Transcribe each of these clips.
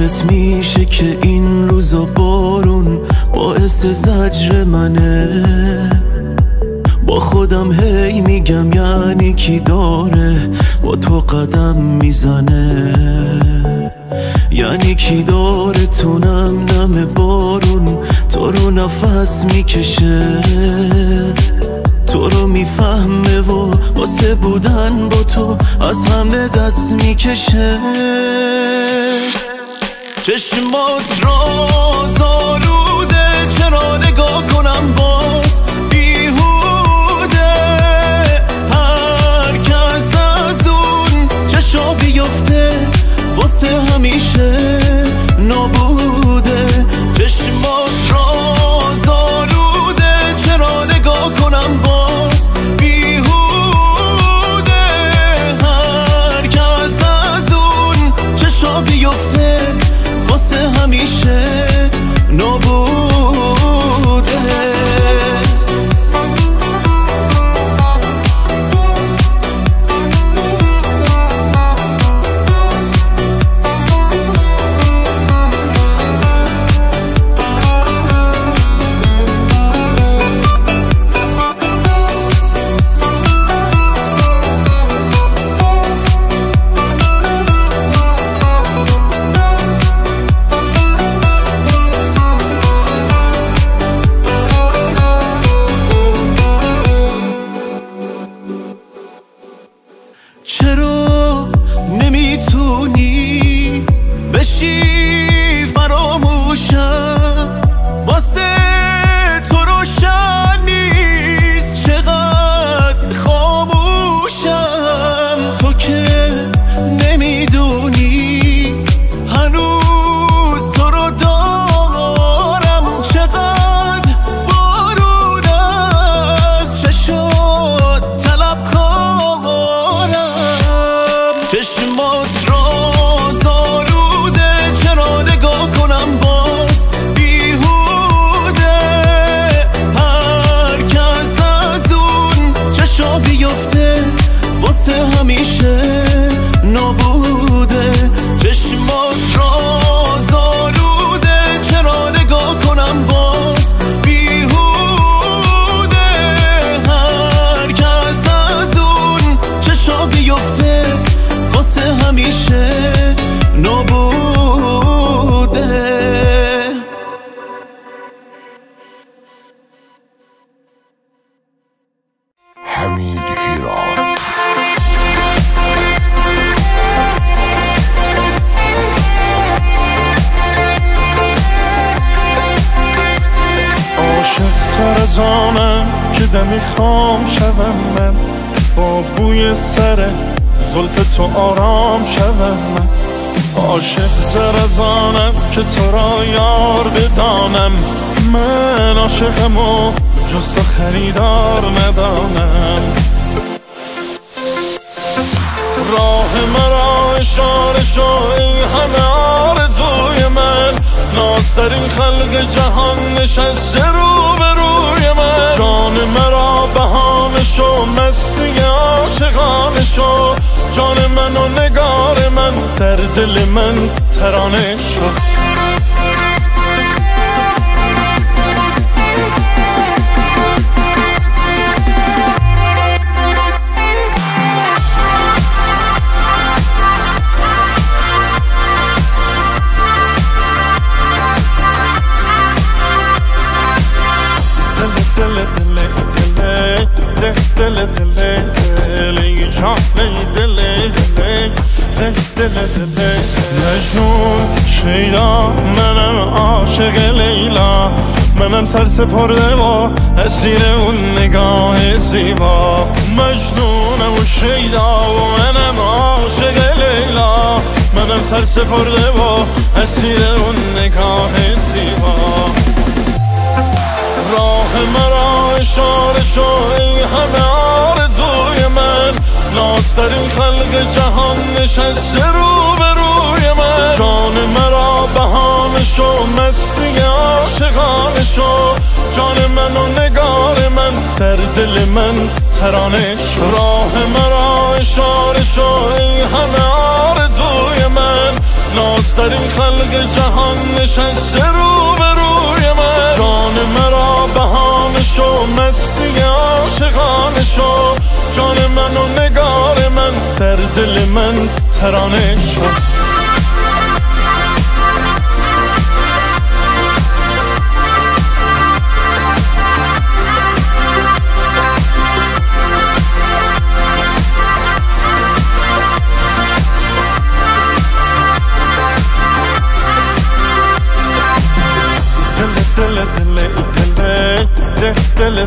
خاطرت میشه که این روزا بارون باعث زجر منه. با خودم هی میگم یعنی کی داره با تو قدم میزنه، یعنی کی داره تو نم نم بارون تو رو نفس میکشه، تو رو میفهمه و واسه بودن با تو از همه دست میکشه. چشمات راز آلوده، چرا نگاه کنم باز بیهوده. هر کس از اون چشا بیفته واسه همیشه نابوده. چشمات راز آلوده، چرا نگاه کنم باز بیهوده. هر کس از اون چشا بیفته واسه همیشه نابوده. چرا نمیتونی بشی فراموشم، واسه تو روشن نیست چقدر خاموشم. تو که نمیدونی هنوز تو رو دارم، چقدر بارون از چشات طلبکارم. چشمات راز آلوده، چرا نگاه کنم باز بیهوده. هر کس از اون چشا بیفته واسه همیشه نابوده. چشمات راز آلوده، چرا نگاه کنم باز بیهوده. هر کس از اون چشا بیفته واسه همیشه نابوده. حمید هیران. عاشق تر از آنم که دمی خام شوم من، با بوی سر زلف تو آرام شوم من. عاشق تر از آنم که تو را یار بدانم، من عاشقم و جز تو خریدار ندانم. راه مرا اشاره شو ای همه آرزوی من، نازترین خلق جهان نشسته رو به روی من. جان مرا بهانه شو، مستی عاشقانه شو، جان من و نگار من در دل من ترانه شو. مجنون شیدا، منم عاشق لیلا، منم سر سپرده و اسیر اون نگاه زیبا. مجنونم و شیدا و منم عاشق لیلا، منم سر سپرده و اسیر اون نگاه زیبا. راه مرا اشاره شو ای همه آرزوی من، نازترین خلق جهان نشسته رو به روی من. جان مرا بهانه شو، مستی عاشقانه شو، جان من و نگار من در دل من ترانه شو. راه مرا اشاره شو ای همه آرزوی من، نازترین خلق جهان نشسته روبروی من. جان مرا بهانه شو، مستی عاشقانه شو، جان من و نگار من در دل من ترانه شو. دل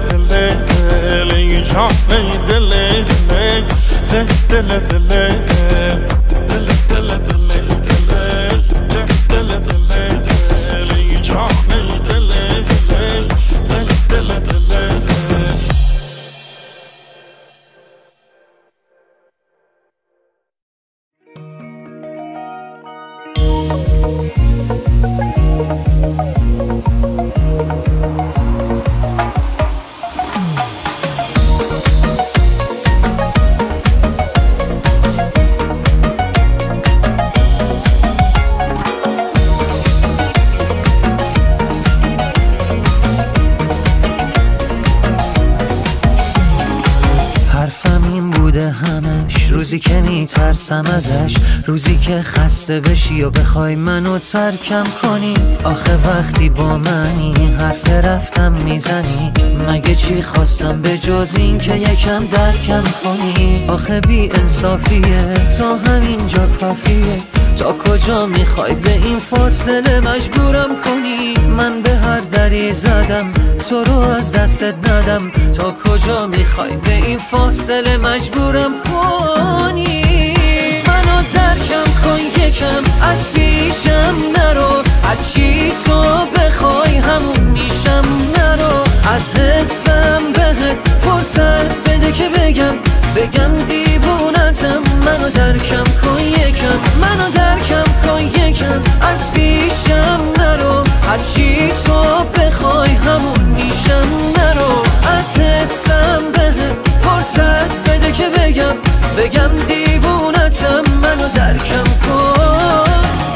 روزی که میترسم ازش، روزی که خسته بشی و بخوای منو ترکم کنی. آخه وقتی با منی حرف رفتم میزنی، مگه چی خواستم به جز این که یکم درکم کنی. آخه بی انصافیه تا همینجا کافیه، تا کجا میخوای به این فاصله مجبورم کنی. من به هر دری زدم تو رو از دستت ندم، تا کجا میخوای به این فاصله مجبورم کنی. منو درکم کن یکم، از پیشم نرو، هرچی تو بخوای همون میشم. نرو از حسم بهت فرصت بده که بگم دیوونتم. منو درکم کن یکم، منو درکم کن یکم، از پیشم نرو، هرچی تو بخوای همون میشم. نرو از حسم بهت فرصت بده که بگم دیوونتم. منو درکم کن.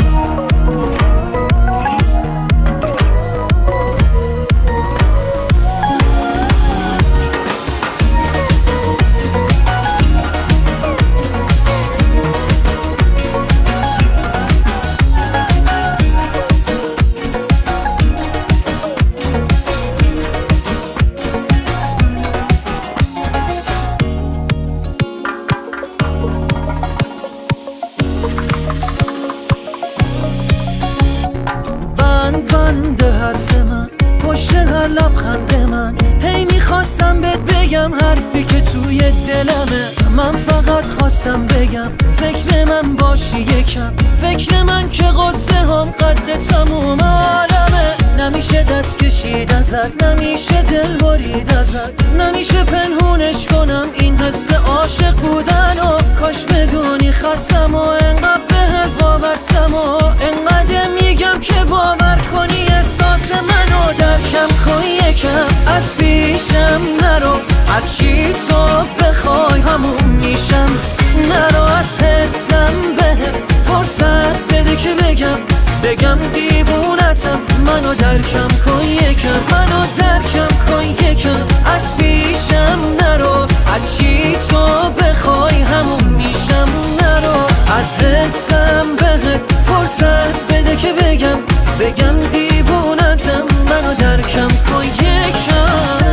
بند حرف من، پشت هر لبخند من، هی میخواستم بهت بگم حرفی که توی دلمه. من فقط خواستم بگم فکر من باشی یکم، فکر من که قصه هم قد تموم عالمه. نمیشه دست کشید ازت، نمیشه دل برید ازت، نمیشه پنهونش کنم این حس عاشق بودن. و کاش بدونی خستم و انقدر بهت وابستم، و انقدر میگم که باور کنی احساس منو. درکم کن یکم، از پیشم نرو، هرچی تو بخوای همون میشم. نرو از حسم بهت فرصت بده که بگم دیوونتم. منو درکم کن یکم، منو درکم کن یکم، از پیشم نرو، هرچی تو بخوای همون میشم. نرو از حسم بهت فرصت بده که بگم دیوونتم. منو درکم کن یکم.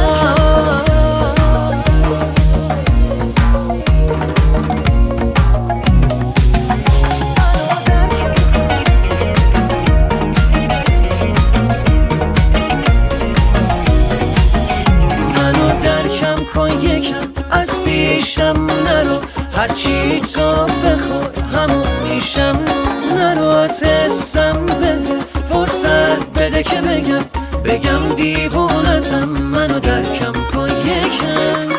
از پیشم نرو، هرچی تو بخوای همون میشم. نرو از حسم به فرصت بده که بگم دیوونتم. منو درکم کن یکم.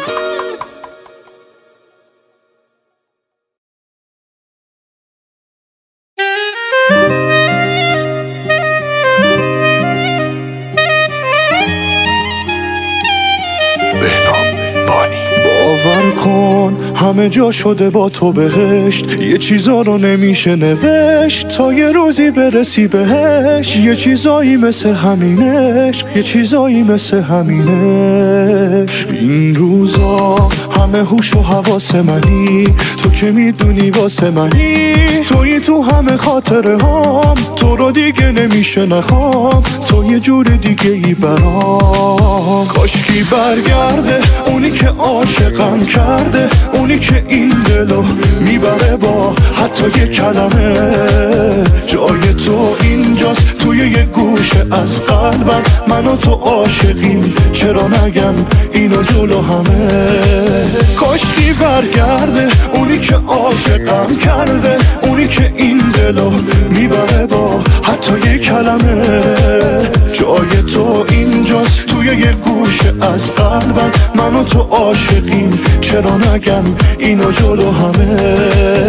بهنام باور کن همه جا شده با تو بهشت، یه چیزا رو نمیشه نوشت تا یه روزی برسی بهش. یه چیزایی مثل همینش، یه چیزایی مثل همینش. این روزا همه هوش و حواس منی، تو که میدونی واسه منی، تویی تو همه خاطره هام، تو رو دیگه نمیشه نخوام، تو یه جور دیگه ای برام. کاشکی برگرده اونی که عاشقم کرده، اونی که این دلو میبره با حتی یه کلمه. جای تو اینجاست توی یه گوشه از قلبم، من و تو عاشقیم چرا نگم اینو جلو همه. کاشکی برگرده اونی که عاشقم کرده، اونی که این دلو میبره با حتی یه کلمه. جای تو اینجاست توی یه گوشه از قلبم، من و تو عاشقیم چرا نگم اینو جلو همه.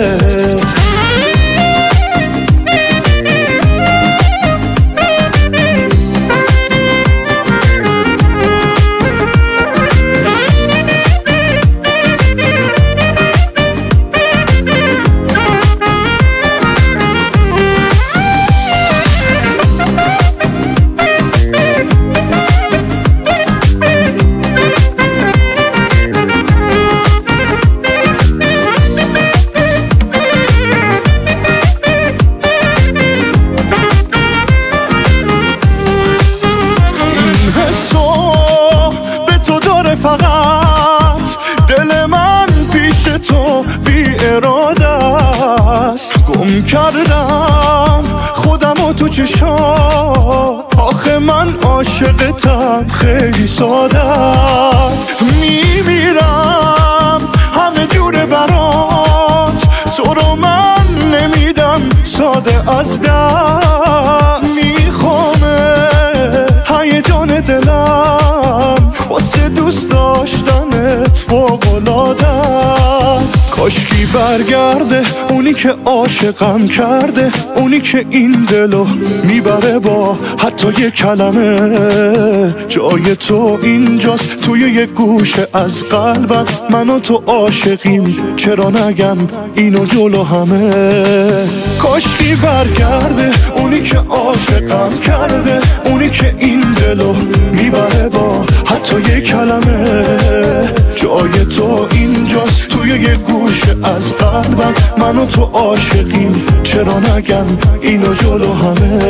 فقط دل من پیش تو بی اراده است، گم کردم خودم و تو چشات. آخه من عاشقتم خیلی ساده است، میمیرم همه جور برات، تو رو من نمیدم ساده از دست. میخوامه هیجان دلم واسه دوست داشتنت فوق‌العاده است. کاشکی برگرده اونی که عاشقم کرده، اونی که این دلو میبره با حتی یه کلمه. جای تو اینجاست توی یه گوشه از قلبم، من و تو عاشقیم چرا نگم اینو جلو همه. کاشکی برگرده اونی که عاشقم کرده، اونی که این دلو میبره با حتی یه کلمه. جای تو اینجاست توی یه گوشه از قلبم، من و تو عاشقیم چرا نگم اینو جلو همه.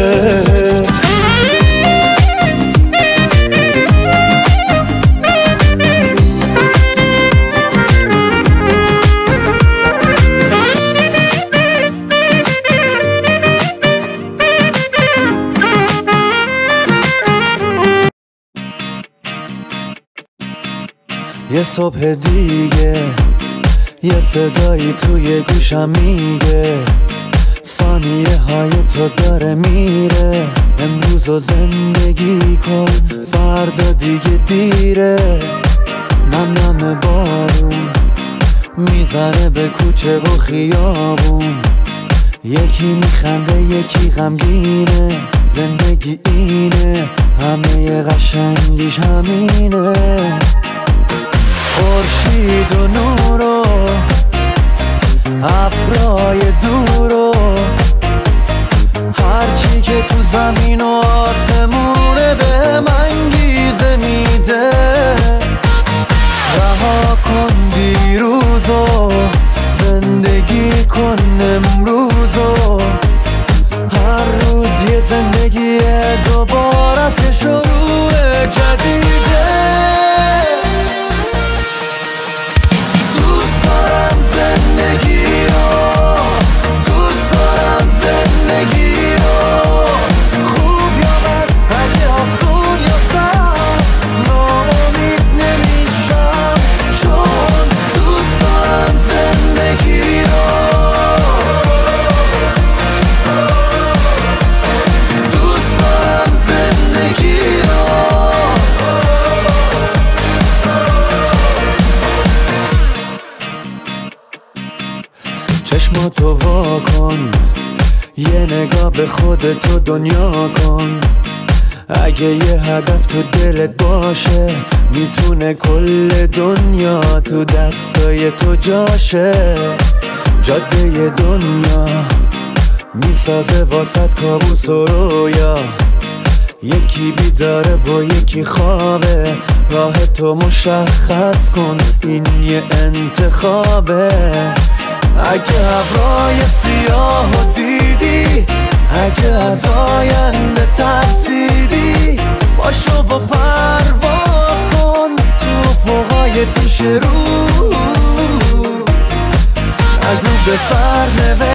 یه صبح دیگه یه صدایی توی گوشم میگه، ثانیه های تو داره میره. امروز رو زندگی کن فردا دیگه دیره. نم نم بارون میزنه به کوچه و خیابون، یکی میخنده یکی غمگینه. زندگی اینه همه قشنگیش همینه. خورشید و نور و ابرای دور و هرچی که تو زمین و آسمونه به من انگیزه میده. رها کن دیروز و زندگی کن امروز و هر روز یه زندگی دوباره است، شروع جدیده. زندگی رو دوست دارم، زندگی رو خوب یا بد، اگه آسون یا سخت ناامید نمیشم، چون دوست دارم زندگی رو. دوست دارم زندگی رو. چشماتو وا کن، یه نگاه به خودتو دنیا کن. اگه یه هدف تو دلت باشه میتونه کل دنیا تو دستای تو جاشه. جاده دنیا میسازه واسط کابوس و رویا، یکی بیداره و یکی خوابه. راه تو مشخص کن، این یه انتخابه. اگه ابرای سیاه و دیدی، اگه از آینده ترسیدی، باشو و پرواز کن تو افقای پیش رو. نگو به سر